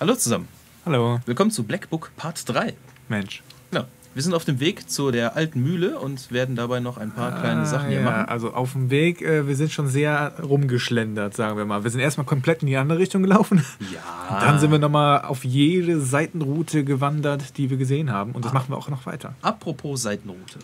Hallo zusammen. Hallo. Willkommen zu Black Book Part 3. Mensch. Genau. Wir sind auf dem Weg zu der alten Mühle und werden dabei noch ein paar kleine Sachen hier machen. Also auf dem Weg, wir sind schon sehr rumgeschlendert, sagen wir mal. Wir sind erstmal komplett in die andere Richtung gelaufen. Ja. Dann sind wir nochmal auf jede Seitenroute gewandert, die wir gesehen haben. Und das machen wir auch noch weiter. Apropos Seitenroute.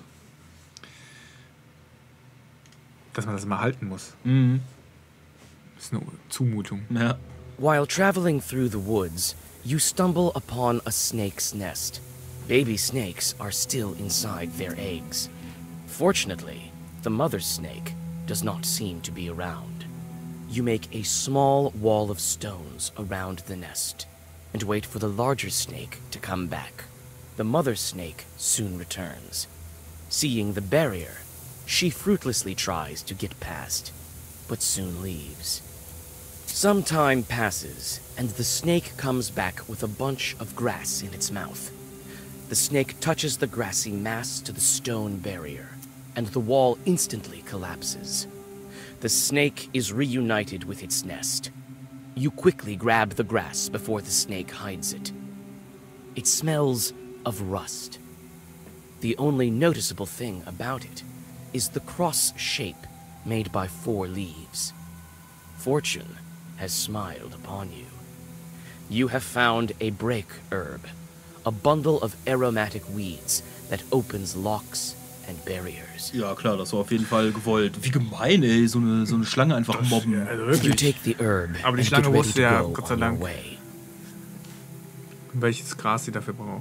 Dass man das mal halten muss. Mhm. Das ist eine Zumutung. Ja. While traveling through the woods, you stumble upon a snake's nest. Baby snakes are still inside their eggs. Fortunately, the mother snake does not seem to be around. You make a small wall of stones around the nest and wait for the larger snake to come back. The mother snake soon returns. Seeing the barrier, she fruitlessly tries to get past, but soon leaves. Some time passes, and the snake comes back with a bunch of grass in its mouth. The snake touches the grassy mass to the stone barrier, and the wall instantly collapses. The snake is reunited with its nest. You quickly grab the grass before the snake hides it. It smells of rust. The only noticeable thing about it is the cross shape made by 4 leaves. Fortune has smiled upon you. You have found a break herb, a bundle of aromatic weeds that opens locks and barriers. Ja, klar, das war auf jeden Fall gewollt. Wie gemein, ey, so eine Schlange einfach mobben. Ja, also You wirklich. take the herb Aber die and Schlange get ready wusste to ja, go Gott sei on your Dank. way. Welches Gras sie dafür braucht.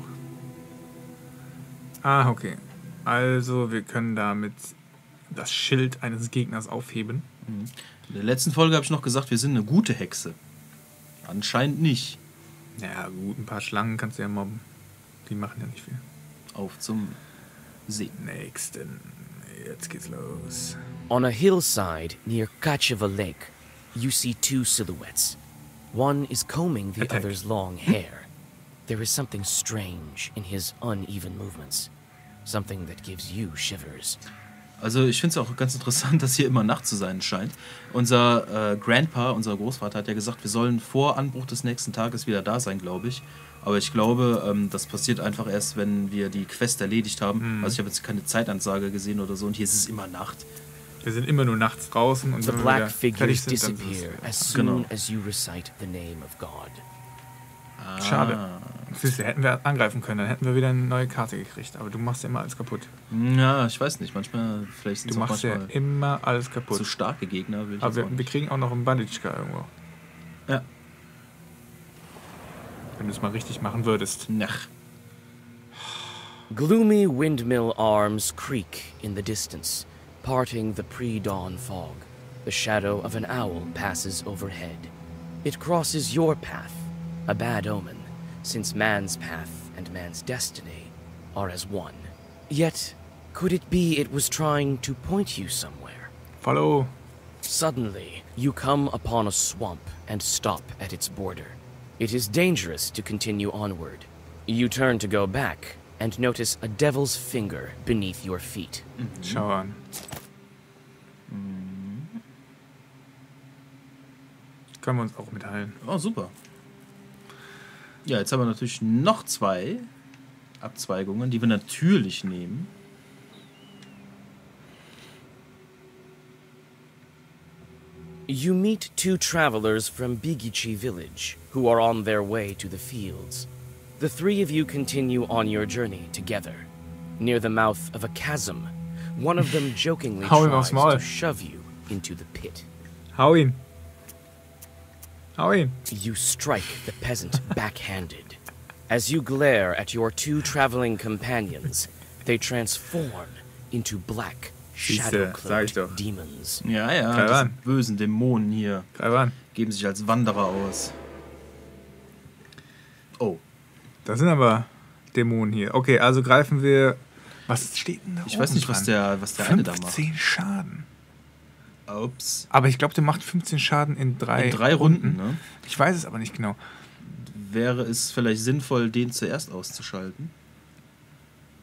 Ah, okay. Also, wir können damit das Schild eines Gegners aufheben. In der letzten Folge habe ich noch gesagt, wir sind eine gute Hexe. Anscheinend nicht. Ja, gut, ein paar Schlangen kannst du ja mobben. Die machen ja nicht viel. Auf zum See. Nächsten. Jetzt geht's los. On a hillside near Kacheva Lake, you see 2 silhouettes. One is combing the Attack. other's long hair. There is something strange in his uneven movements. Something that gives you shivers. Also ich finde es auch ganz interessant, dass hier immer Nacht zu sein scheint. Unser Grandpa, unser Großvater, hat ja gesagt, wir sollen vor Anbruch des nächsten Tages wieder da sein, glaube ich. Aber ich glaube, das passiert einfach erst, wenn wir die Quest erledigt haben. Also ich habe jetzt keine Zeitansage gesehen oder so und hier ist es immer Nacht. Wir sind immer nur nachts draußen und The wenn wir wieder black fertig figures sind, dann ist disappear es as soon Genau. as you recite the name of God. schade. Siehst du, hätten wir angreifen können, dann hätten wir wieder eine neue Karte gekriegt. Aber du machst ja immer alles kaputt. Ja, ich weiß nicht. Manchmal, vielleicht sind Du es auch machst ja manchmal immer alles kaputt. zu starke Gegner. Will ich Aber jetzt auch wir nicht. kriegen auch noch einen Banditschka irgendwo. Ja. Wenn du es mal richtig machen würdest. Nach. Gloomy windmill arms creak in the distance, parting the pre-dawn fog. The shadow of an owl passes overhead. It crosses your path, a bad omen, since man's path and man's destiny are as one. Yet, could it be it was trying to point you somewhere? Follow. Suddenly, you come upon a swamp and stop at its border. It is dangerous to continue onward. You turn to go back and notice a devil's finger beneath your feet. Schau an. Können wir uns auch mitteilen. Oh, super. Ja, jetzt haben wir natürlich noch 2 Abzweigungen, die wir natürlich nehmen. You meet 2 travelers from Bigichi village who are on their way to the fields. The 3 of you continue on your journey together. Near the mouth of a chasm, one of them jokingly Hau ihm aufs tries Maul. to shove you into the pit. Hau ihn. Hau ihn. You strike the peasant backhanded. As you glare at your 2 traveling companions, they transform into black, Siehste, sag ich doch. shadow-cloaked demons. Ja, ja, Greif diese an. bösen Dämonen hier Greif an. geben sich als Wanderer aus. Oh, Da sind aber Dämonen hier. Okay, also greifen wir. Was steht denn da ich weiß nicht, was der eine da macht. 15 Schaden. Ups. Aber ich glaube, der macht 15 Schaden in 3 In 3 Runden, ne? Ich weiß es aber nicht genau. Wäre es vielleicht sinnvoll, den zuerst auszuschalten?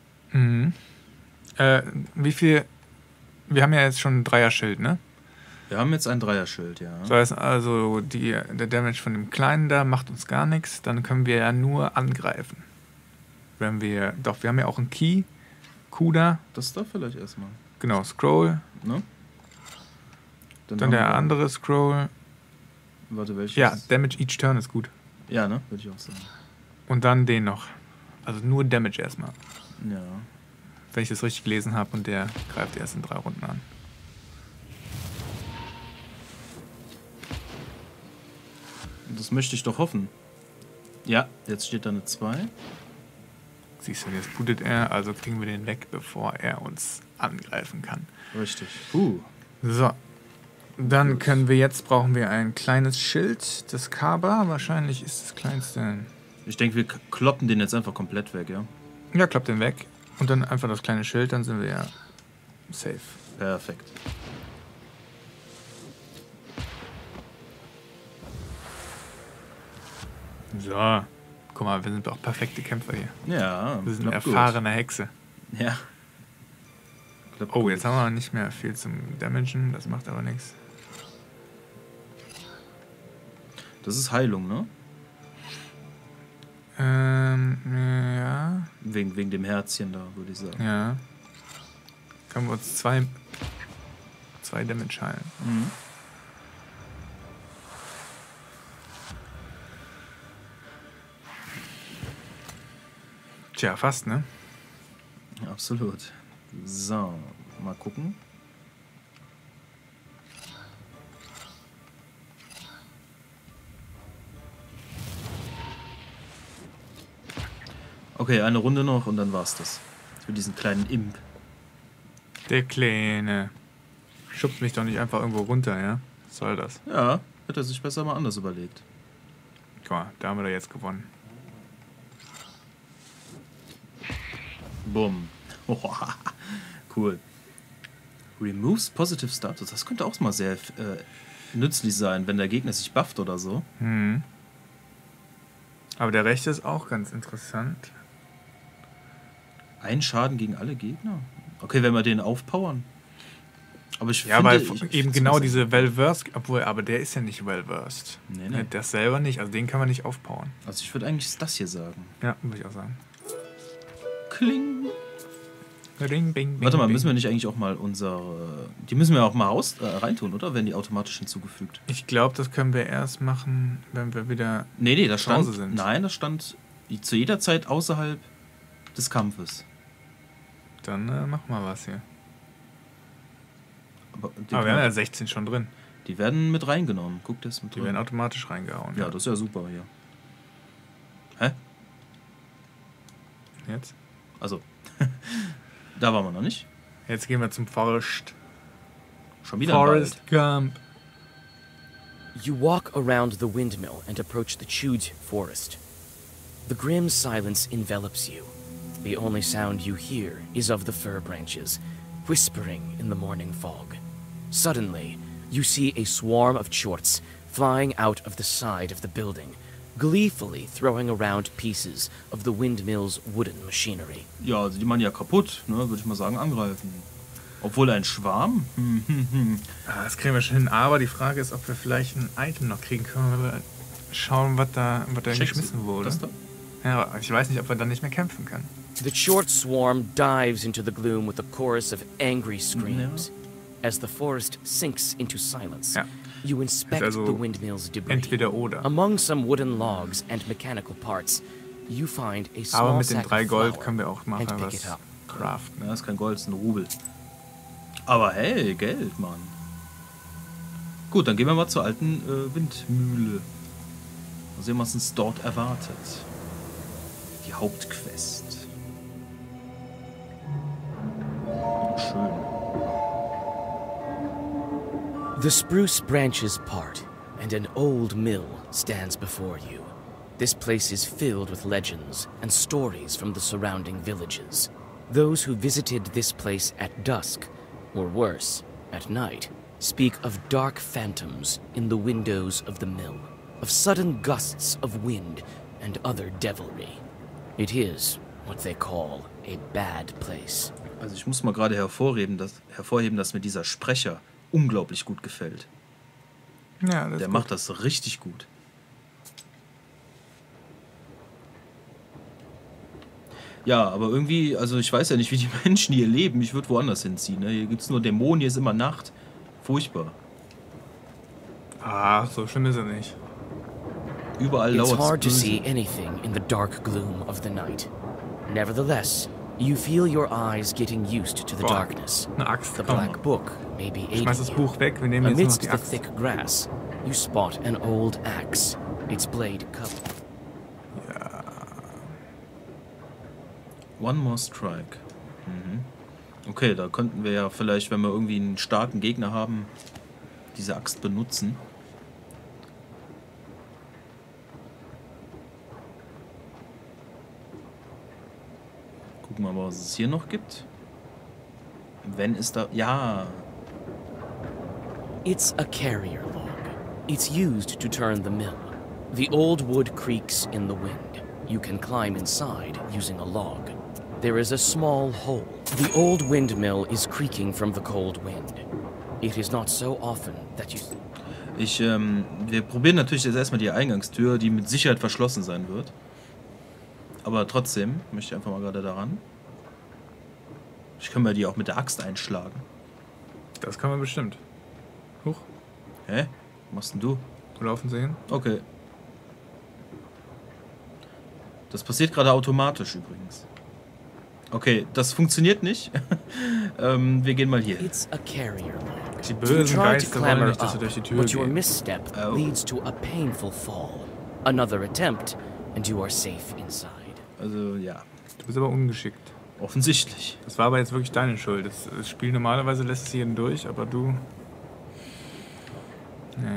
Mhm. Wie viel. Wir haben ja jetzt schon ein Dreierschild, ne? Wir haben jetzt ein Dreierschild, ja. Das heißt also, der Damage von dem Kleinen da macht uns gar nichts. Dann können wir ja nur angreifen. Wenn wir. Doch, wir haben ja auch einen Key. Kuda. Das darf vielleicht erstmal. Genau, Scroll. Ne? Dann der andere Scroll. Warte, welches? Ja, Damage each turn ist gut. Ja, ne? Würde ich auch sagen. Und dann den noch. Also nur Damage erstmal. Ja. Wenn ich das richtig gelesen habe und der greift erst in 3 Runden an. Das möchte ich doch hoffen. Ja, jetzt steht da eine 2. Siehst du, jetzt blutet er, also kriegen wir den weg, bevor er uns angreifen kann. Richtig. So. Dann brauchen wir ein kleines Schild. Das Kaba, wahrscheinlich ist das kleinste. Ich denke, wir kloppen den jetzt einfach komplett weg, ja? Ja, klappt den weg. Und dann einfach das kleine Schild, dann sind wir ja safe. Perfekt. So. Guck mal, wir sind auch perfekte Kämpfer hier. Ja, Wir sind erfahrene Hexe. Ja. Oh, jetzt haben wir nicht mehr viel zum Damagen, das macht aber nichts. Das ist Heilung, ne? Ja. Wegen dem Herzchen da, würde ich sagen. Ja. Können wir uns zwei Damage heilen. Mhm. Tja, fast, ne? Absolut. So, mal gucken. Okay, eine Runde noch und dann war's das. Für diesen kleinen Imp. Der Kleine. Schubst mich doch nicht einfach irgendwo runter, ja? Was soll das? Ja, hätte er sich besser mal anders überlegt. Guck mal, da haben wir doch jetzt gewonnen. Bumm. Cool. Removes positive status. Das könnte auch mal sehr nützlich sein, wenn der Gegner sich bufft oder so. Hm. Aber der rechte ist auch ganz interessant. Ein Schaden gegen alle Gegner? Okay, wenn wir den aufpowern. Aber ich ja, finde... weil eben genau diese Well-Versed, aber der ist ja nicht Well-Versed. Nee. Das selber nicht, also den kann man nicht aufpowern. Also ich würde eigentlich das hier sagen. Ja, würde ich auch sagen. Kling. Ring, bing, bing, Warte mal, bing. müssen wir nicht eigentlich auch mal unsere... Die müssen wir auch mal reintun, oder? Werden die automatisch hinzugefügt? Ich glaube, das können wir erst machen, wenn wir wieder Nee, das zu Hause stand... sind. Nein, das stand zu jeder Zeit außerhalb des Kampfes. Dann machen wir was hier. Aber wir haben ja 16 schon drin. die werden mit reingenommen. Guck das mit Die werden automatisch reingehauen. Ja, das ist ja super hier. Hä? Jetzt? Also, da waren wir noch nicht. Jetzt gehen wir zum Forest. Schon wieder im Wald. Forest Gump. You walk around the windmill and approach the chewed forest. The grim silence envelops you. The only sound you hear is of the fir branches, whispering in the morning fog. Suddenly, you see a swarm of chorts flying out of the side of the building, gleefully throwing around pieces of the windmill's wooden machinery. Ja, also die machen ja kaputt, ne? Würde ich mal sagen, angreifen. Obwohl ein Schwarm? Das kriegen wir schon hin, aber die Frage ist, ob wir vielleicht ein Item noch kriegen können, wenn wir schauen, was da geschmissen wurde. Das da? Ja, ich weiß nicht, ob wir dann nicht mehr kämpfen können. The short swarm dives into the gloom with a chorus of angry screams. As the forest sinks into silence, Ja. you inspect Also the windmill's debris. Entweder oder. Among some wooden logs and mechanical parts, you find a small Aber mit den sack 3 of Gold flour können wir auch machen, and pick it was up. craften. Ja, ist kein Gold, ist ein Rubel. Aber hey, Geld, Mann. Gut, dann gehen wir mal zur alten Windmühle. Mal sehen, was uns dort erwartet. Die Hauptquest. Schön. The spruce branches part, and an old mill stands before you. This place is filled with legends and stories from the surrounding villages. Those who visited this place at dusk, or worse, at night, speak of dark phantoms in the windows of the mill, of sudden gusts of wind and other devilry. It is what they call a bad place. Also ich muss mal gerade hervorheben, dass mit dieser Sprecher unglaublich gut gefällt. Ja, das Der ist macht das richtig gut. Ja, aber irgendwie, also ich weiß ja nicht, wie die Menschen hier leben. Ich würde woanders hinziehen. Ne? Hier gibt es nur Dämonen, hier ist immer Nacht. Furchtbar. Ach, so schlimm ist er nicht. Überall It's lauert hard to es see böse. anything in the dark gloom of the night. Nevertheless, you feel your eyes getting used to the Boah, darkness. eine Axt, The komm. black book may be Ich schmeiß das aiding you. Buch weg, wir nehmen jetzt nur noch Amidst die the Axt. thick grass, you spot an old axe, its blade covered. One more strike. Okay, da könnten wir ja vielleicht, wenn wir irgendwie einen starken Gegner haben, diese Axt benutzen. Gucken wir mal, was es hier noch gibt. Wenn es da... Ja, It's a carrier log. It's used to turn the mill. The old wood creaks in the wind. You can climb inside using a log. There is a small hole. The old windmill is creaking from the cold wind. It is not so often that you... wir probieren natürlich jetzt erstmal die Eingangstür, die mit Sicherheit verschlossen sein wird. Aber trotzdem möchte ich einfach mal gerade daran. Ich kann mir die auch mit der Axt einschlagen. Das kann man bestimmt. Huch, Hä? Was machst denn du? wo laufen sie hin? Okay. Das passiert gerade automatisch übrigens. Okay, das funktioniert nicht. Wir gehen mal hier. It's a carrier log. Die You bösen try to Geister wollen clamber nicht, dass wir up, durch die Tür but your gehen. misstep Oh. leads to a painful fall. Another attempt, and you are safe inside. Also ja, Du bist aber ungeschickt. offensichtlich. Das war aber jetzt wirklich deine Schuld. Das Spiel normalerweise lässt es jeden durch, aber du... Nee.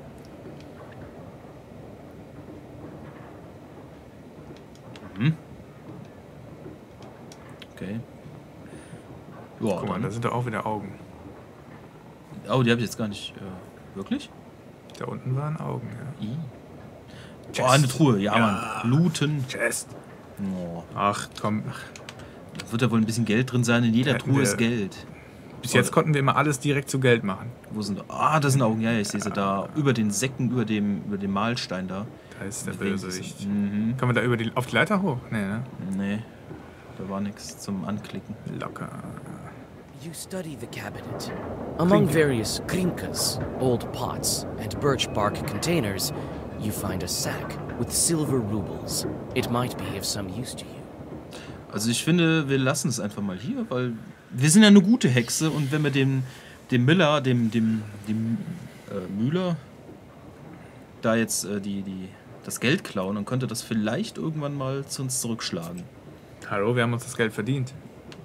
Okay. Boah, Guck mal, da sind doch auch wieder Augen. oh, die habe ich jetzt gar nicht. Wirklich? Da unten waren Augen, ja. Boah, eine Truhe, ja, Ja. Mann. Looten. Chest. Oh, Ach, komm. da wird ja wohl ein bisschen Geld drin sein. In jeder Hätten Truhe wir- ist Geld. Bis jetzt konnten wir immer alles direkt zu Geld machen. Wo sind. Ah, da sind Augen. Ja, ich sehe sie da. Über den Säcken, über dem Mahlstein da. Da ist der Bewegen sie Bösewicht. sich. Mhm. Können wir da auf die Leiter hoch? Nee, ne? Nee, da war nichts zum Anklicken. Locker. You study the cabinet. Among various krinkas, old pots, and birch bark containers, you find a sack with silver rubles. It might be of some use to you. Also ich finde, wir lassen es einfach mal hier, weil wir sind ja eine gute Hexe und wenn wir dem Miller, dem Müller da jetzt das Geld klauen, dann könnte das vielleicht irgendwann mal zu uns zurückschlagen. Hallo, wir haben uns das Geld verdient.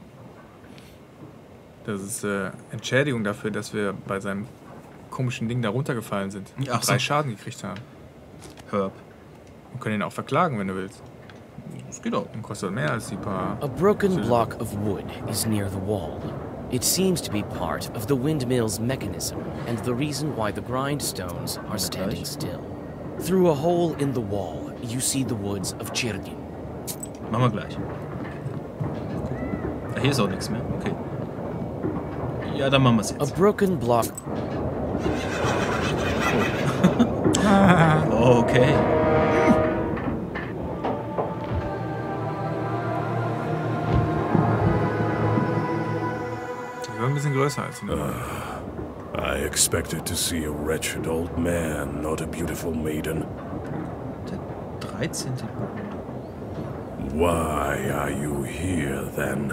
Das ist Entschädigung dafür, dass wir bei seinem komischen Ding da runtergefallen sind. Und Ach so. 3 Schaden gekriegt haben. Herb. Wir können ihn auch verklagen, wenn du willst. Das geht auch. Dann kostet mehr als die paar... A broken block of wood is near the wall. It seems to be part of the windmill's mechanism and the reason why the grindstones are standing still. Through a hole in the wall, you see the woods of Chirgin. Machen wir gleich. Ah, hier ist auch nichts mehr. Okay. Ja, dann machen wir es A jetzt. broken block. Oh, okay. Die waren ein bisschen größer als die normalen. I expected to see a wretched old man, not a beautiful maiden. Der 13. Why are you here then?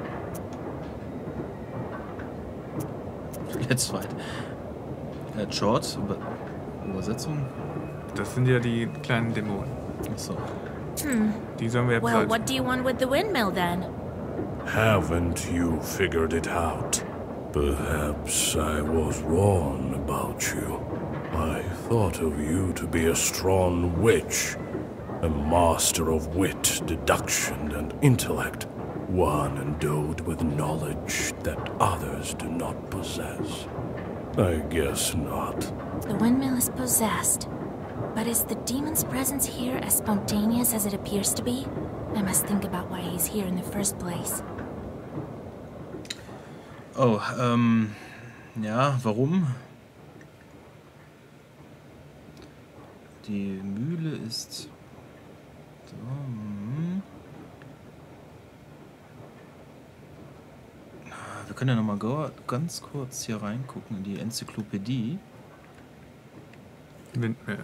Jetzt weit. Short, Übersetzung. Das sind ja die kleinen Dämonen. Achso. Die sollen wir Well, jetzt what do you want with the windmill then? Haven't you figured it out? Perhaps I was wrong about you. I thought of you to be a strong witch, a master of wit, deduction, and intellect, one endowed with knowledge that others do not possess. I guess not. The windmill is possessed. But is the demon's presence here as spontaneous as it appears to be? I must think about why he's here in the first place. Oh, Ja, warum? Die Mühle ist... So, Wir können ja noch mal ganz kurz hier reingucken in die Enzyklopädie. Windmühle.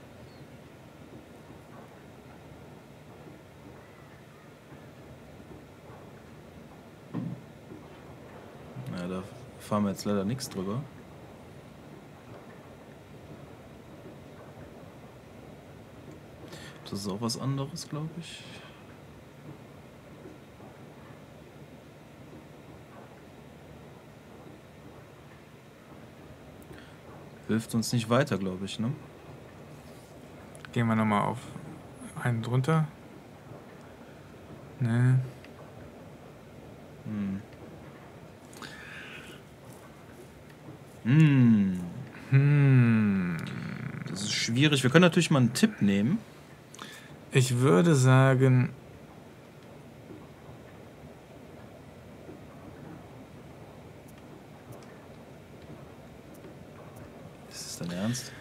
Ja, da fahren wir jetzt leider nichts drüber. Das ist auch was anderes, glaube ich. Hilft uns nicht weiter, glaube ich, ne? Gehen wir nochmal auf einen drunter. Ne. Das ist schwierig. Wir können natürlich mal einen Tipp nehmen. Ich würde sagen... Ist das dein Ernst?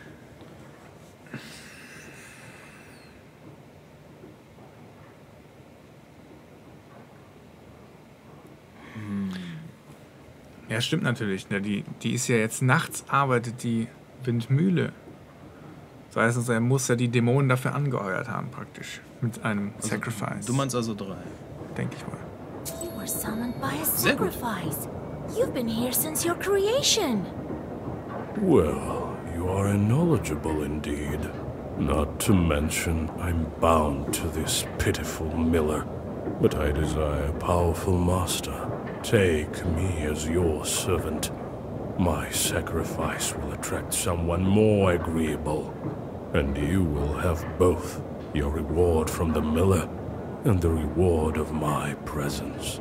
Ja, stimmt natürlich. Ne? Die ist ja jetzt nachts, arbeitet die Windmühle. Das heißt also, er muss ja die Dämonen dafür angeheuert haben, praktisch. Mit einem Sacrifice. Du meinst also 3. Denke ich mal. You were summoned by a Sehr gut. sacrifice. You've been here since your creation. Well, you are knowledgeable indeed. Not to mention, I'm bound to this pitiful miller. But I desire a powerful master. Take me as your servant. My sacrifice will attract someone more agreeable. And you will have both your reward from the miller and the reward of my presence.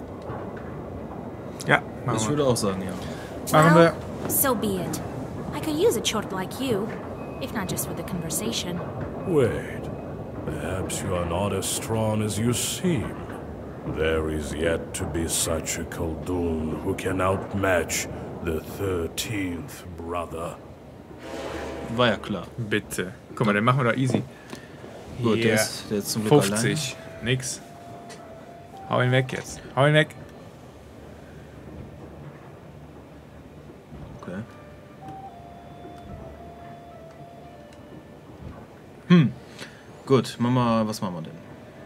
Ja, Ich machen wir. würde auch sagen, ja. Machen wir. So be it. I could use a chort like you, if not just for the conversation. Wait, perhaps you are not as strong as you seem. There is yet to be such a Khaldun who can outmatch the 13th brother. War ja klar. Bitte. Guck mal, den machen wir doch easy. Gut, Hier. der ist zum Glück 50. Nix. Hau ihn weg jetzt. Hau ihn weg. allein. Okay. Gut, was machen wir denn?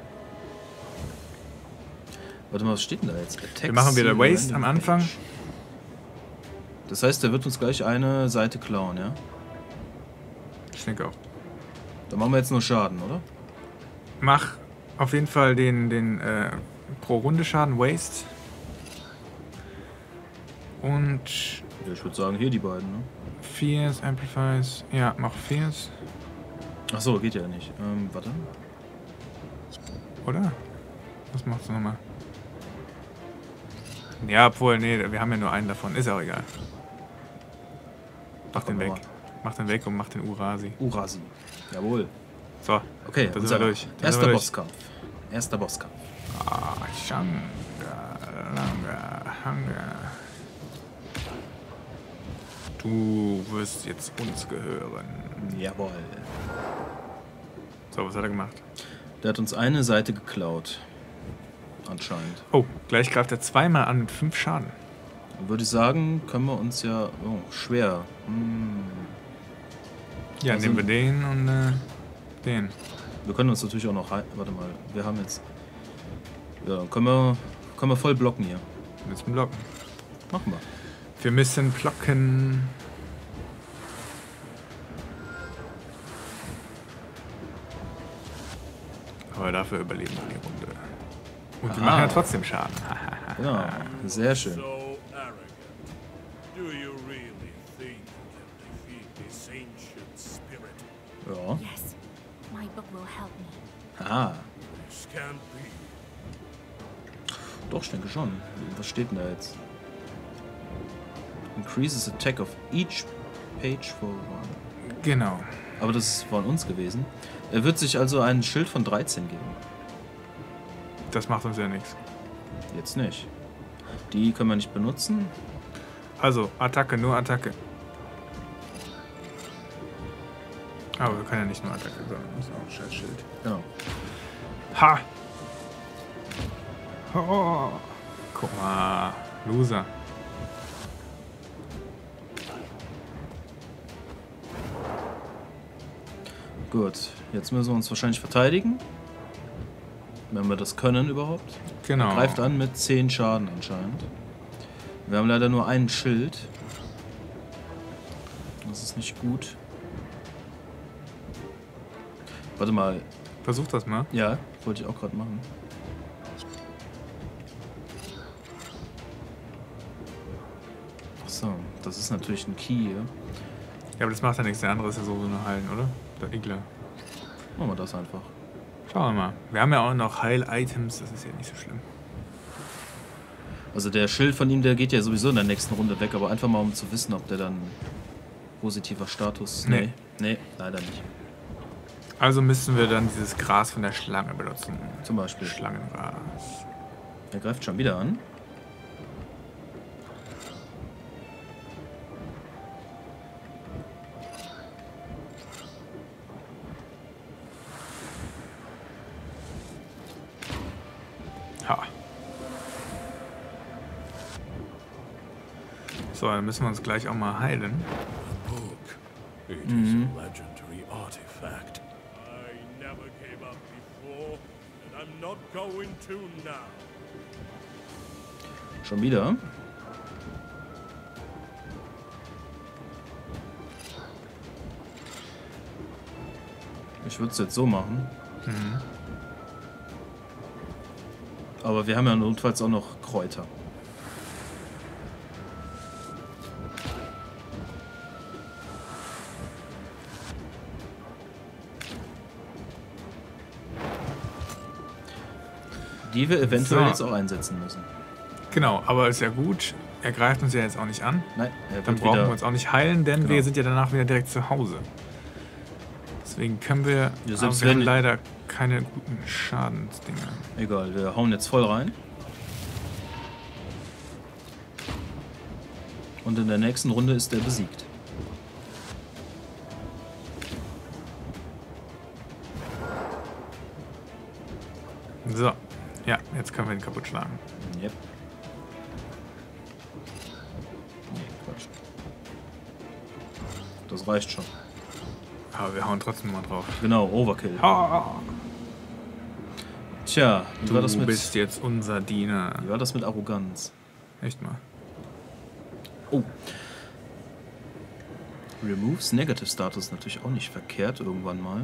Warte mal, was steht denn da jetzt? Wir machen wieder Waste am Anfang. Das heißt, der wird uns gleich eine Seite klauen, ja? Ich denke auch. Dann machen wir jetzt nur Schaden, oder? Mach auf jeden Fall den pro Runde Schaden Waste. Und Ja, ich würde sagen, hier die beiden, ne? Fierce, Amplifies. Ja, mach Fierce. Achso, geht ja nicht. Warte. Oder? Was machst du nochmal? Ja, obwohl, nee, wir haben ja nur einen davon. Ist auch egal. Mach den weg. Mach den weg und mach den Urasi. Urasi. Jawohl. So, Okay, da sind wir durch. Da sind Erster wir durch. Bosskampf. Erster Bosskampf. Ah, Shanga, Langa, Hanga. Du wirst jetzt uns gehören. Jawohl. So, was hat er gemacht? Der hat uns eine Seite geklaut. Anscheinend. Oh, gleich greift er zweimal an mit 5 Schaden. Dann würde ich sagen, können wir uns ja... Oh, schwer. Ja, Also- nehmen wir den und den. Wir können uns natürlich auch noch... Warte mal, wir haben jetzt... Ja, können wir voll blocken hier. Wir müssen blocken. Machen wir. Wir müssen blocken. Aber dafür überleben wir die Runde. Und wir Aha. machen ja trotzdem Schaden. Genau, sehr schön. So arrogant. Do you really think you can defeat this ancient spirit? Ja. Yes, my book will help me. Ah, This can't be. doch, ich denke schon. Was steht denn da jetzt? Increases attack of each page for one. Genau. Aber das ist von uns gewesen. Er wird sich also ein Schild von 13 geben. Das macht uns ja nichts. Jetzt nicht. Die können wir nicht benutzen. Also, Attacke, nur Attacke. Aber wir können ja nicht nur Attacke, sondern wir müssen auch ein scheiß Schild. Genau. Ha! Oh. Guck mal, Loser. Gut, jetzt müssen wir uns wahrscheinlich verteidigen. Wenn wir das können überhaupt. Genau. Er greift an mit 10 Schaden anscheinend. Wir haben leider nur einen Schild. Das ist nicht gut. Warte mal. Versuch das mal. Ja, wollte ich auch gerade machen. Achso, das ist natürlich ein Key hier. Ja, aber das macht ja nichts. Der andere ist ja so nur heilen, oder? Der Igler. Machen wir das einfach. Schauen wir mal. Wir haben ja auch noch Heil-Items. Das ist ja nicht so schlimm. Also der Schild von ihm, der geht ja sowieso in der nächsten Runde weg, aber einfach mal um zu wissen, ob der dann positiver Status... Nee, leider nicht. Also müssen wir dann dieses Gras von der Schlange benutzen. Zum Beispiel. Schlangengras. Er greift schon wieder an. Ha. So, dann müssen wir uns gleich auch mal heilen. A book. It is a legendary artifact. I never gave up before, and I'm not going to now. Schon wieder. Ich würde es jetzt so machen. Aber wir haben ja notfalls auch noch Kräuter. Die wir eventuell So. jetzt auch einsetzen müssen. Genau, aber ist ja gut. Er greift uns ja jetzt auch nicht an. Nein, er Dann wird brauchen wir wieder... uns auch nicht heilen, denn Genau. wir sind ja danach wieder direkt zu Hause. Deswegen können wir... Ja, aber selbst wir haben wenn- leider keine guten Schadensdinger. Egal, wir hauen jetzt voll rein. Und in der nächsten Runde ist er besiegt. So. Ja, jetzt können wir ihn kaputt schlagen. Yep. Nee, Quatsch. Das reicht schon. Aber wir hauen trotzdem mal drauf. Genau, Overkill. Tja, wie war das Du mit, bist jetzt unser Diener. wie war das mit Arroganz? Echt mal. Oh. Removes Negative Status natürlich auch nicht verkehrt irgendwann mal.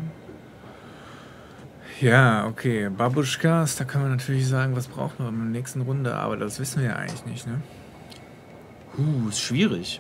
Ja, okay. Babuschkas, da können wir natürlich sagen, was brauchen wir in der nächsten Runde, aber das wissen wir ja eigentlich nicht, ne? Ist schwierig.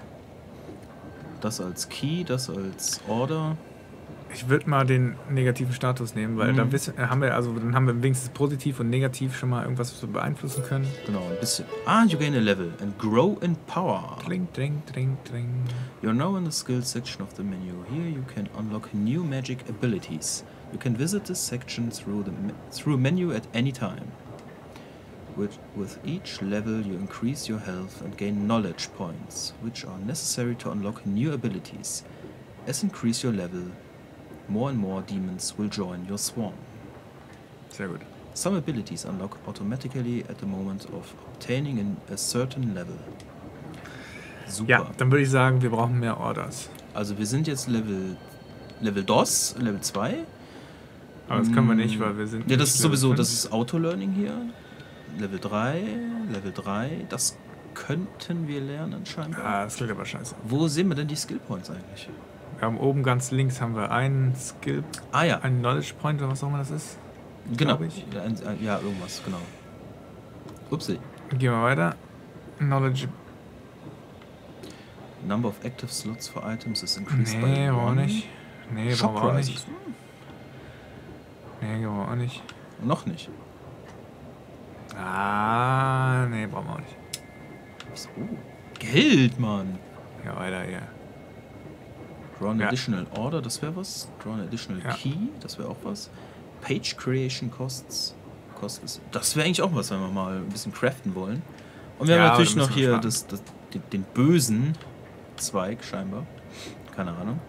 Das als Key, das als Order. Ich würde mal den negativen Status nehmen, weil da haben wir, also dann haben wir wenigstens positiv und negativ schon mal irgendwas, was wir beeinflussen können. Genau, ein bisschen. You gain a level and grow in power. Dring, dring, dring, dring. You're now in the skills section of the menu. Here you can unlock new magic abilities. You can visit this section through a menu at any time. With each level you increase your health and gain knowledge points, which are necessary to unlock new abilities. As increase your level, more and more demons will join your swarm. Sehr gut. Some abilities unlock automatically at the moment of obtaining a certain level. Super. Ja, dann würde ich sagen, wir brauchen mehr Orders. Also wir sind jetzt Level DOS, Level 2. Aber das können wir nicht, weil wir sind. Ja, das nicht ist Level sowieso, 5. das ist Auto-Learning hier. Level 3, das könnten wir lernen scheinbar. Ah, das klingt aber scheiße. Wo sehen wir denn die Skill Points eigentlich? Wir haben oben ganz links haben wir einen Skill, Ah ja, einen Knowledge Point oder was auch immer das ist. genau. glaub ich. Ja, irgendwas, genau. Upsi. Gehen wir weiter. Knowledge. Number of active slots for items is increased by Nee, brauchen wir one. nicht. Nee, Shop brauchen wir auch prices. nicht. Nee, brauchen wir auch nicht. Noch nicht. Ah, nee, brauchen wir auch nicht. Wieso? Geld, Mann. Ja, weiter hier. Draw an Ja. additional order, das wäre was. Draw an additional Ja. key, das wäre auch was. Page creation costs. Das wäre eigentlich auch was, wenn wir mal ein bisschen craften wollen. Und wir Ja, haben aber natürlich da müssen noch wir hier sparen. das den bösen Zweig scheinbar. Keine Ahnung.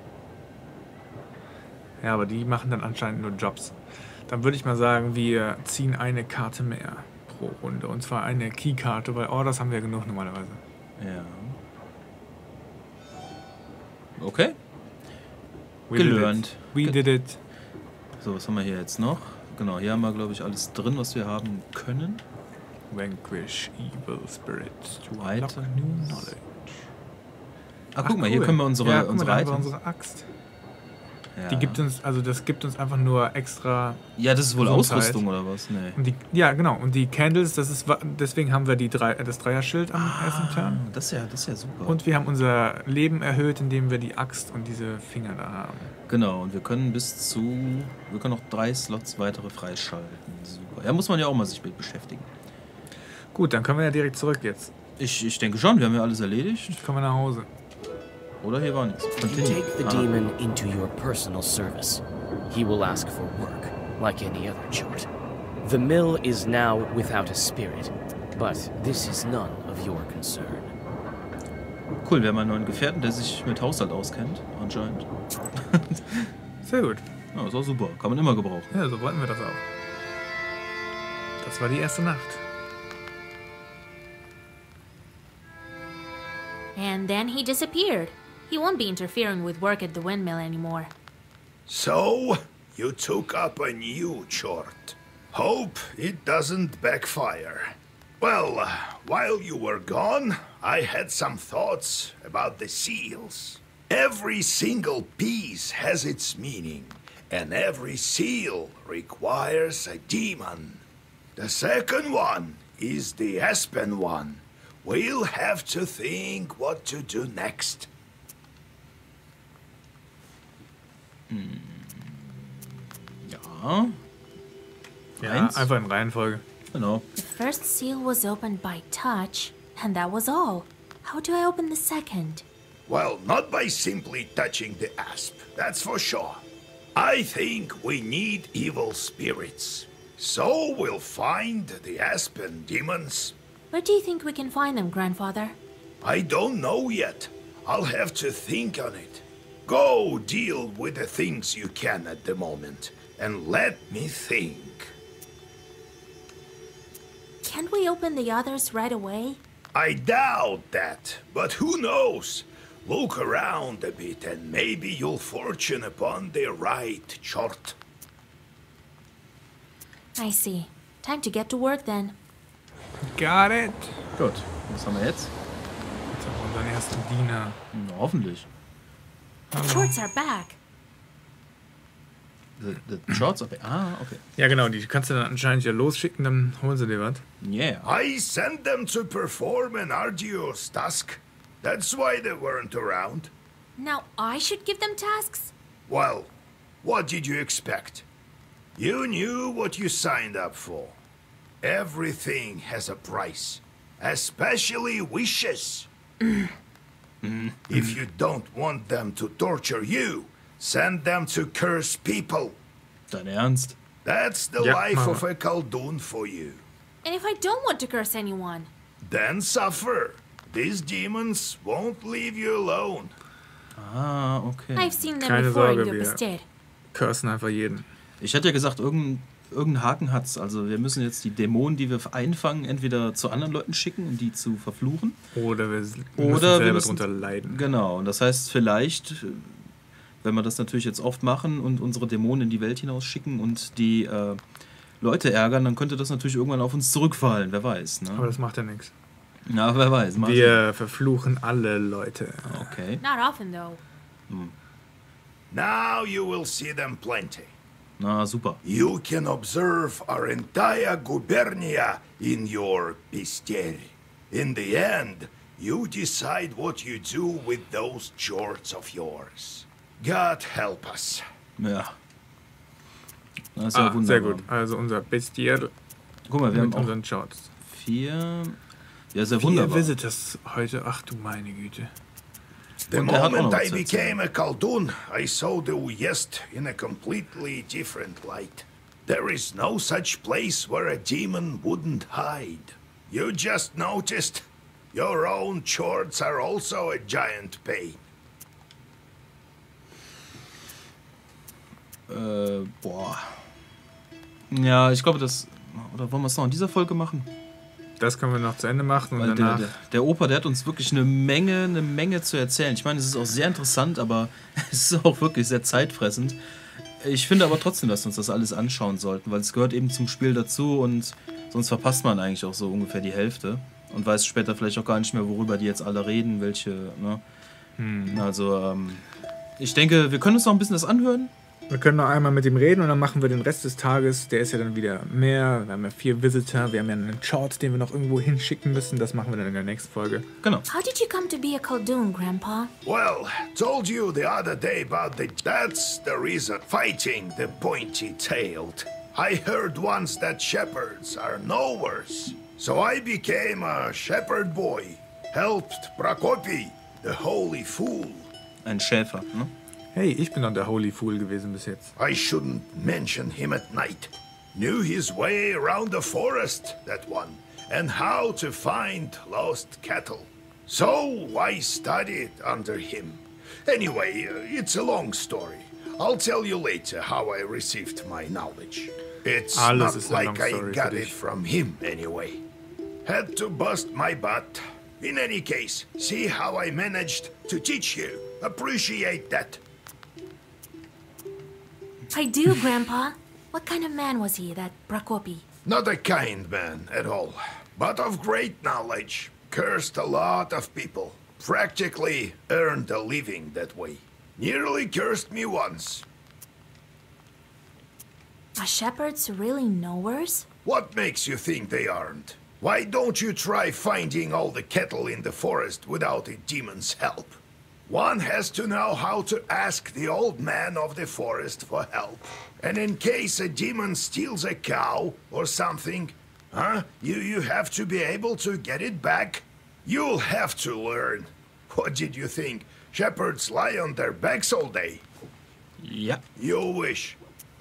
Ja, aber die machen dann anscheinend nur Jobs. Dann würde ich mal sagen, wir ziehen eine Karte mehr pro Runde. Und zwar eine Keykarte, weil Orders haben wir genug normalerweise. Ja. Okay. We did Gelernt. it. We did it. So, was haben wir hier jetzt noch? Genau, hier haben wir, glaube ich, alles drin, was wir haben können. Vanquish evil spirits to Weiter. unlock new knowledge. Ah, guck mal, hier können wir unsere, ja, guck mal, unsere da haben wir Items. unsere Axt. Ja. Die gibt uns, also das gibt uns einfach nur extra. Ja, das ist wohl Gesundheit. Ausrüstung oder was? Nee. Und die, ja, genau. Und die Candles, das ist, deswegen haben wir das Dreierschild am ersten Turn. Das ist ja super. Und wir haben unser Leben erhöht, indem wir die Axt und diese Finger da haben. Genau, und wir können wir können noch 3 Slots weitere freischalten. Super. Ja, muss man ja auch mal sich mit beschäftigen. Gut, dann können wir ja direkt zurück jetzt. Ich denke schon, wir haben ja alles erledigt. Kommen wir nach Hause. Oder hier war nichts. You Continue. take the Ah. demon into your personal service. He will ask for work, like any other chort. The mill is now without a spirit, but this is none of your concern. Cool, wir haben einen neuen Gefährten, der sich mit Haushalt auskennt, anscheinend. Sehr gut. Ja, ist auch super. Kann man immer gebrauchen. Ja, so wollten wir das auch. Das war die erste Nacht. And then he disappeared. He won't be interfering with work at the windmill anymore. So, you took up a new chort. Hope it doesn't backfire. Well, while you were gone, I had some thoughts about the seals. Every single piece has its meaning, and every seal requires a demon. The second one is the Aspen one. We'll have to think what to do next. Ja, Ja, Eins. einfach in Reihenfolge. genau. The first seal was opened by touch, and that was all. How do I open the second? Well, not by simply touching the asp, that's for sure. I think we need evil spirits. So we'll find the aspen demons. Where do you think we can find them, Grandfather? I don't know yet. I'll have to think on it. Go deal with the things you can at the moment, and let me think. Can't we open the others right away? I doubt that, but who knows? Look around a bit and maybe you'll fortune upon the right chart. I see. Time to get to work then. Got it. Gut. Was haben wir jetzt? Jetzt haben wir unseren ersten Diener. Na, hoffentlich. Shorts are back. The Shorts of... Ah, okay. Ja, genau, die kannst du dann anscheinend ja losschicken, dann holen sie dir was. Yeah. I sent them to perform an arduous task. That's why they weren't around. Now I should give them tasks? Well, what did you expect? You knew what you signed up for. Everything has a price, especially wishes. If you don't want them to torture you, send them to curse people. Dein Ernst? That's the Yeah, life Mama. of a Khaldun for you. And if I don't want to curse anyone? Then suffer. These demons won't leave you alone. Ah, okay. I've seen them Keine before in Sorge, wir- Gupested. Cursen einfach jeden. Ich hatte ja gesagt, irgendeinen Haken hat's. Also wir müssen jetzt die Dämonen, die wir einfangen, entweder zu anderen Leuten schicken, um die zu verfluchen. Oder wir müssen Oder wir selber müssen- drunter leiden. Genau, und das heißt vielleicht, wenn wir das natürlich jetzt oft machen und unsere Dämonen in die Welt hinaus schicken und die Leute ärgern, dann könnte das natürlich irgendwann auf uns zurückfallen, wer weiß. Aber Ne? das macht ja nichts. Na, wer weiß. Mal Wir verfluchen alle Leute. sehen. Okay. Not often, though. Now you will see them plenty. Na, super. You can observe our entire gubernia in your bestiary. In the end, you decide what you do with those jorts of yours. God help us. Ja. Das ist ja wunderbar. Sehr gut. Also unser Bestier Guck mal, wir mit haben auch unseren Shorts. 4. Ja, sehr 4 wunderbar. Visitors heute. Ach du meine Güte. The Und er hat auch noch moment was I zu erzählen. became a Khaldun, I saw the Uyest in a completely different light. There is no such place where a demon wouldn't hide. You just noticed? Your own chorts are also a giant pain. Boah. Ja, ich glaube, das... Oder wollen wir es noch in dieser Folge machen? Das können wir noch zu Ende machen und Weil danach... der Opa, der hat uns wirklich eine Menge zu erzählen. Ich meine, es ist auch sehr interessant, aber es ist auch wirklich sehr zeitfressend. Ich finde aber trotzdem, dass wir uns das alles anschauen sollten, weil es gehört eben zum Spiel dazu und sonst verpasst man eigentlich auch so ungefähr die Hälfte und weiß später vielleicht auch gar nicht mehr, worüber die jetzt alle reden, welche, ne? Also, ich denke, wir können uns noch ein bisschen das anhören. Wir können noch einmal mit ihm reden und dann machen wir den Rest des Tages. Der ist ja dann wieder mehr. Wir haben ja 4 Visitor. Wir haben ja einen Chart, den wir noch irgendwo hinschicken müssen. Das machen wir dann in der nächsten Folge. Genau. How did you come to be a Khaldun, Grandpa? Well, told you the other day about that's the reason. Fighting the pointy-tailed. I heard once that shepherds are no worse. So I became a shepherd boy. Helped Prokopy, the holy fool. Ein Schäfer, ne? Hey, ich bin doch der Holy Fool gewesen bis jetzt. I shouldn't mention him at night. Knew his way around the forest, that one, and how to find lost cattle. So I studied under him. Anyway, it's a long story. I'll tell you later how I received my knowledge. It's Alles not ist eine like long I story got für it dich. from him anyway. Had to bust my butt. In any case, see how I managed to teach you. Appreciate that. I do, Grandpa. What kind of man was he, that Prokopy? Not a kind man at all, but of great knowledge. Cursed a lot of people. Practically earned a living that way. Nearly cursed me once. Are shepherds really knowers? What makes you think they aren't? Why don't you try finding all the cattle in the forest without a demon's help? One has to know how to ask the old man of the forest for help. And in case a demon steals a cow or something, you have to be able to get it back. You'll have to learn. What did you think? Shepherds lie on their backs all day? Ja. You wish.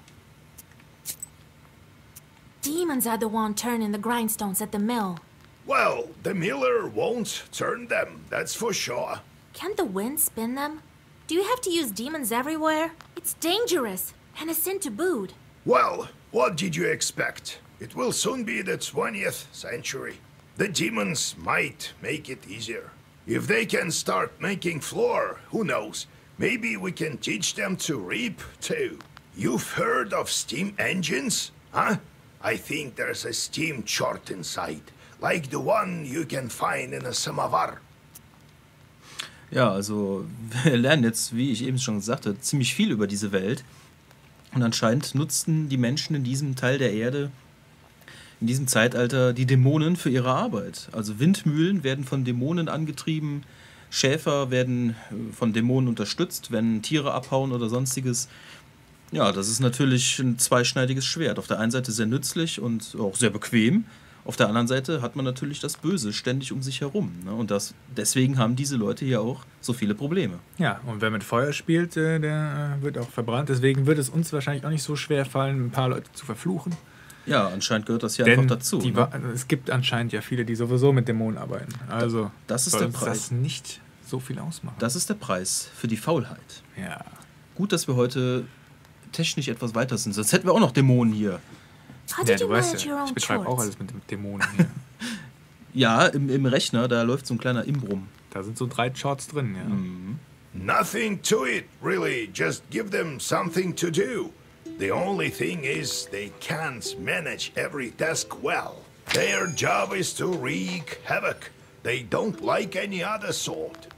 Demons are the one turning the grindstones at the mill. Well, the miller won't turn them, that's for sure. Can't the wind spin them? Do you have to use demons everywhere? It's dangerous, and a sin to boot. Well, what did you expect? It will soon be the 20th century. The demons might make it easier. If they can start making flour, who knows? Maybe we can teach them to reap, too. You've heard of steam engines? Huh? I think there's a steam chart inside, like the one you can find in a samovar. Ja, also wir lernen jetzt, wie ich eben schon gesagt habe, ziemlich viel über diese Welt. Und anscheinend nutzten die Menschen in diesem Teil der Erde, in diesem Zeitalter, die Dämonen für ihre Arbeit. Also Windmühlen werden von Dämonen angetrieben, Schäfer werden von Dämonen unterstützt, wenn Tiere abhauen oder sonstiges. Ja, das ist natürlich ein zweischneidiges Schwert. Auf der einen Seite sehr nützlich und auch sehr bequem. Auf der anderen Seite hat man natürlich das Böse ständig um sich herum. Ne? Und deswegen haben diese Leute hier auch so viele Probleme. Ja, und wer mit Feuer spielt, der wird auch verbrannt. Deswegen wird es uns wahrscheinlich auch nicht so schwer fallen, ein paar Leute zu verfluchen. Ja, anscheinend gehört das hier Denn einfach dazu. Ne? Es gibt anscheinend ja viele, die sowieso mit Dämonen arbeiten. Also das ist soll der uns Preis. das nicht so viel ausmachen. Das ist der Preis für die Faulheit. Ja. Gut, dass wir heute technisch etwas weiter sind. Sonst hätten wir auch noch Dämonen hier. How Ja, did you du weißt manage your ja, ich own betreibe auch chores? alles mit dem Dämonen hier. Ja, im Rechner, da läuft so ein kleiner Imbrum. Da sind so 3 Charts drin, ja. Nothing to it, really. Just give them something to do. The only thing is they can't manage every task well. Their job is to wreak havoc. They don't like any other sort.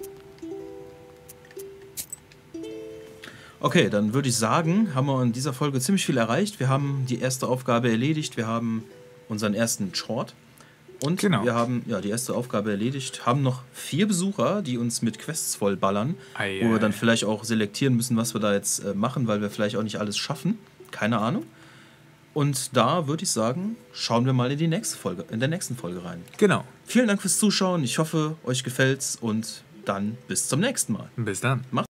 Okay, dann würde ich sagen, haben wir in dieser Folge ziemlich viel erreicht. Wir haben die erste Aufgabe erledigt. Wir haben unseren ersten Short. Und Genau. wir haben die erste Aufgabe erledigt. Haben noch 4 Besucher, die uns mit Quests vollballern. Ei, Wo wir ei. dann vielleicht auch selektieren müssen, was wir da jetzt machen, weil wir vielleicht auch nicht alles schaffen. Keine Ahnung. Und da würde ich sagen, schauen wir mal in der nächsten Folge rein. Genau. Vielen Dank fürs Zuschauen. Ich hoffe, euch gefällt's und dann bis zum nächsten Mal. Bis dann. Macht's